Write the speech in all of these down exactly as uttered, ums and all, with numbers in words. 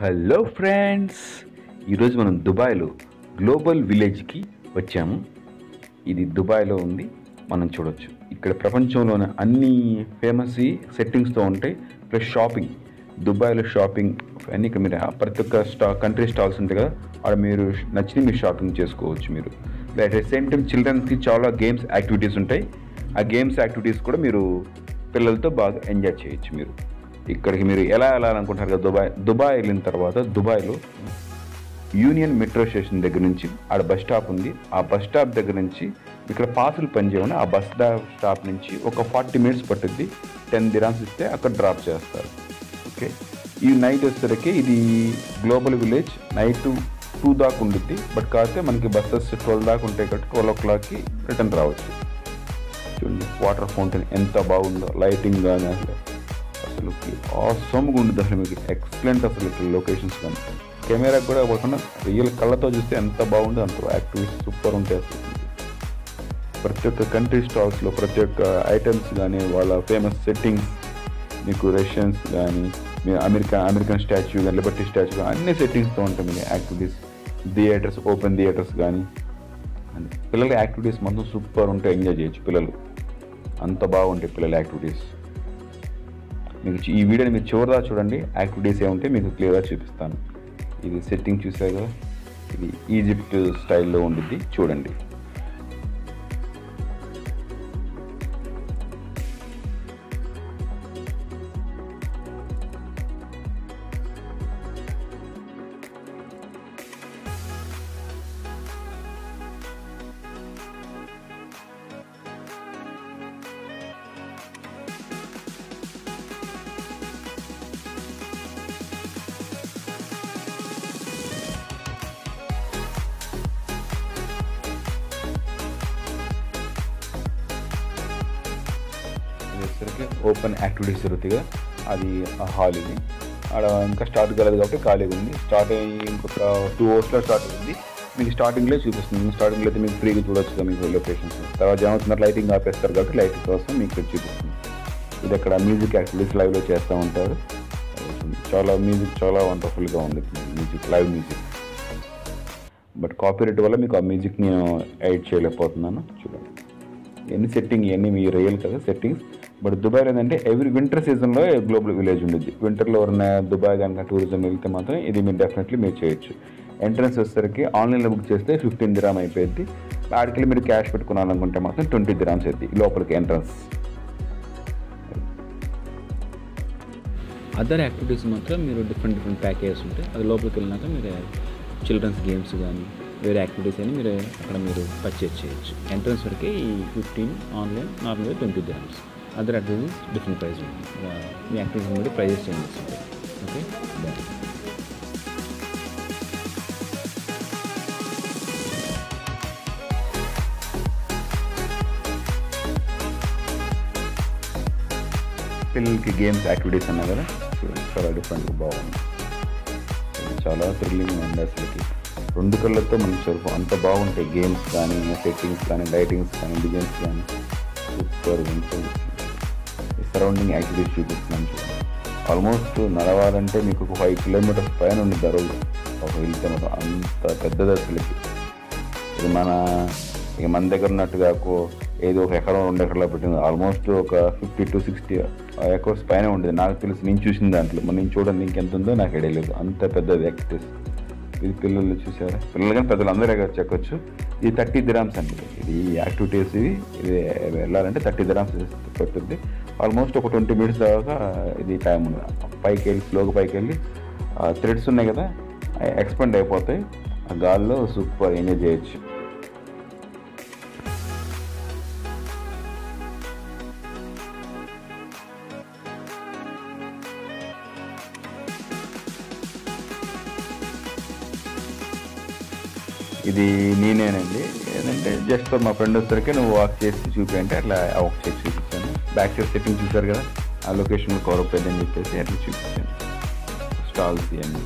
Hello friends, ఈరోజు మనం దుబాయ్లో గ్లోబల్ విలేజ్కి వచ్చాము. ఇది దుబాయ్లో ఉంది. మనం చూడొచ్చు ఇక్కడ ప్రపంచంలోని అన్ని ఫేమస్ సెట్టింగ్స్తో ఉంటాయి. ప్లస్ షాపింగ్, దుబాయ్లో షాపింగ్ అన్నీ ఇక్కడ మీరు ప్రతి ఒక్క స్టా కంట్రీ స్టాల్స్ ఉంటాయి కదా, అక్కడ మీరు నచ్చిన మీరు షాపింగ్ చేసుకోవచ్చు. మీరు అట్ ద సేమ్ టైం చిల్డ్రన్స్కి చాలా గేమ్స్ యాక్టివిటీస్ ఉంటాయి. ఆ గేమ్స్ యాక్టివిటీస్ కూడా మీరు పిల్లలతో బాగా ఎంజాయ్ చేయొచ్చు. మీరు ఇక్కడికి మీరు ఎలా వెళ్ళాలనుకుంటారు కదా, దుబాయ్ దుబాయ్ వెళ్ళిన తర్వాత దుబాయ్లో యూనియన్ మెట్రో స్టేషన్ దగ్గర నుంచి ఆడ బస్ స్టాప్ ఉంది. ఆ బస్ స్టాప్ దగ్గర నుంచి ఇక్కడ పాసులు పనిచేయమని ఆ బస్ స్టాప్ నుంచి ఒక ఫార్టీ మినిట్స్ పట్టుద్ది. టెన్ దిరామ్స్ ఇస్తే అక్కడ డ్రాప్ చేస్తారు. ఓకే, ఈ నైట్ వచ్చేసరికి ఇది గ్లోబల్ విలేజ్ నైట్ టూ దాకా ఉండుద్ది. బట్ కాకపోతే మనకి బస్సెస్ ట్వెల్వ్ దాకా ఉంటాయి కాబట్టి ట్వెల్వ్ ఓ క్లాక్కి రిటర్న్ రావచ్చు. చూడండి వాటర్ ఫౌంటైన్ ఎంత బాగుందో, లైటింగ్ కానీ అసలు అసలు ఆసమ్గా ఉంటుంది. అసలు మీకు ఎక్సలెంట్ అసలు ఇక్కడ లొకేషన్స్ కానీ కెమెరా కూడా కాకుండా రియల్ కళ్ళతో చూస్తే ఎంత బాగుందో అంత యాక్టివిటీస్ సూపర్ ఉంటాయి. అసలు ప్రతి ఒక్క కంట్రీ స్టాల్స్లో ప్రతి ఒక్క ఐటమ్స్ కానీ వాళ్ళ ఫేమస్ సెట్టింగ్స్, మీకు రష్యన్స్ కానీ మీరు అమెరికా అమెరికన్ స్టాచ్యూ కానీ లిబర్టీ స్టాచ్యూ కానీ అన్ని సెట్టింగ్స్తో ఉంటాయి. మీకు యాక్టివిటీస్, థియేటర్స్, ఓపెన్ థియేటర్స్ కానీ పిల్లల యాక్టివిటీస్ మొత్తం సూపర్ ఉంటాయి. ఎంజాయ్ చేయొచ్చు పిల్లలు, అంత బాగుంటాయి పిల్లల యాక్టివిటీస్. మీకు ఈ వీడియోని మీరు చివరిదా చూడండి, యాక్టివిటీస్ ఏముంటే మీకు క్లియర్గా చూపిస్తాను. ఇది సెట్టింగ్ చూసారు కదా, ఇది ఈజిప్ట్ స్టైల్లో ఉండిద్ది చూడండి. ఓపెన్ యాక్టివిటీస్ జరుగుతాయి కదా, అది హాల్ ఇది. ఆడ ఇంకా స్టార్ట్ కాలేదు కాబట్టి ఖాళీగా ఉంది. స్టార్ట్ అయ్యి ఇంకొక టూ అవర్స్లో స్టార్ట్ అయింది. మీకు స్టార్టింగ్లో చూపిస్తుంది. స్టార్టింగ్లో అయితే మీకు ఫ్రీగా చూడొచ్చు కదా మీకు లొకేషన్స్. తర్వాత ఏమవుతున్నారు, లైటింగ్ ఆపేస్తారు కాబట్టి లైటింగ్ కోసం మీకు చూపిస్తుంది. ఇది అక్కడ మ్యూజిక్ యాక్టివిటీస్ లైవ్లో చేస్తూ ఉంటారు. చాలా మ్యూజిక్ చాలా వండర్ఫుల్గా ఉంది music, live music. But copyright వల్ల మీకు ఆ మ్యూజిక్ నేను ఎడిట్ చేయలేకపోతున్నాను. చూడండి ఎన్ని సెట్టింగ్, ఇవన్నీ మీ రియల్ కదా సెట్టింగ్స్. బట్ దుబాయ్లో ఏంటంటే ఎవ్రీ వింటర్ సీజన్లో గ్లోబల్ విలేజ్ ఉంటుంది. వింటర్లో ఎవరైనా దుబాయ్ కనుక టూరిజం వెళ్తే మాత్రం ఇది మీరు డెఫినెట్లీ మీరు చేయొచ్చు. ఎంట్రన్స్ వచ్చేసరికి ఆన్లైన్లో బుక్ చేస్తే ఫిఫ్టీన్ దిరామ్ అయిపోయింది. ఆడికి మీరు క్యాష్ పెట్టుకున్నారనుకుంటే మాత్రం ట్వంటీ దిరామ్స్ అవుతుంది లోపలికి ఎంట్రన్స్. అదర్ యాక్టివిటీస్ మాత్రం మీరు డిఫరెంట్ డిఫరెంట్ ప్యాకేజెస్ ఉంటాయి. అది లోపలికి వెళ్ళినాక మీరు చిల్డ్రన్స్ గేమ్స్ కానీ వేరే యాక్టివిటీస్ అని మీరు అక్కడ మీరు పర్చేజ్ చేయొచ్చు. ఎంట్రన్స్ వరకే ఈ ఫిఫ్టీన్, ఆన్లైన్ నార్మల్గా twenty dirhams. Other activities different price ఉంటుంది. మీ యాక్టివిటీస్ బట్టి ప్రైజెస్ చేంజ్ చేస్తుంటాయి. ఓకే, పిల్లలకి గేమ్స్ యాక్టివిటీస్ అన్నా కదా, చూడండి చాలా డిఫరెంట్గా బాగుంది. చాలా థ్రిల్లింగ్ ఉంది అసలుకి. రెండు కళ్ళతో మనకి చదువు అంత బాగుంటాయి. గేమ్స్ కానీ సెట్టింగ్స్ కానీ లైటింగ్స్ కానీ డిజైన్స్ కానీ సూపర్ ఉంటుంది. సరౌండింగ్ యాక్టివిటీస్ చూపిస్తున్నాను చూడండి. ఆల్మోస్ట్ నడవాలంటే మీకు ఒక ఫైవ్ కిలోమీటర్స్ పైన ఉంది ధరలు ఒక వెళ్తే మొత్తం అంత పెద్దది అసలుకి. ఇది మన ఇక మన దగ్గర ఉన్నట్టుగా ఏదో ఒక ఎకరం రెండు ఎకరాలు పెట్టింది. ఆల్మోస్ట్ ఒక ఫిఫ్టీ టు సిక్స్టీ ఎకర్స్ పైన ఉండేది నాకు తెలిసి. నేను చూసిన దాంట్లో మరి నేను చూడండి ఇంకెంత ఉందో నాకు ఐడియా లేదు, అంత పెద్దది యాక్టివిటీస్. ఇది పిల్లలు చూసారా, పిల్లలు కానీ పెద్దలు అందరూ చెక్కొచ్చు. ఇది థర్టీ దిరామ్స్ అండి. ఇది యాక్టివిటీస్ ఇది ఇది వెళ్ళాలంటే థర్టీ దిరామ్స్ పడుతుంది. ఆల్మోస్ట్ ఒక ట్వంటీ మినిట్స్ దాకా ఇది టైం ఉంది. పైకి వెళ్ళి స్లోగా పైకి వెళ్ళి థ్రెడ్స్ ఉన్నాయి కదా ఎక్స్పెండ్ అయిపోతాయి. ఆ గాల్లో సూపర్ ఎంజాయ్ చేయొచ్చు. ఇది నేనేనండి, ఏంటంటే జస్ట్ మా ఫ్రెండ్ వచ్చేసరికి నువ్వు వాక్ చేసి చూపి అంటే అట్లా వాక్ చేసి చూపించాను. బ్యాక్ సైడ్ సెట్టింగ్ చూసారు కదా, ఆ లొకేషన్ కవర్ అప్ అయిందని చెప్పేసి అట్లా చూపించాను. స్టాల్స్ ఇవన్నీ.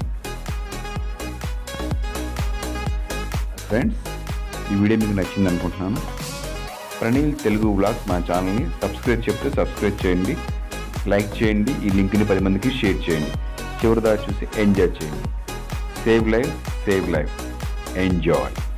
ఫ్రెండ్స్, ఈ వీడియో మీకు నచ్చింది అనుకుంటున్నాను. ప్రణీల్ తెలుగు వ్లాగ్స్ మా ఛానల్ని సబ్స్క్రైబ్ చెప్తే సబ్స్క్రైబ్ చేయండి, లైక్ చేయండి, ఈ లింక్ని పది మందికి షేర్ చేయండి. చివరి దాకా చూసి ఎంజాయ్ చేయండి. Save life save life enjoy.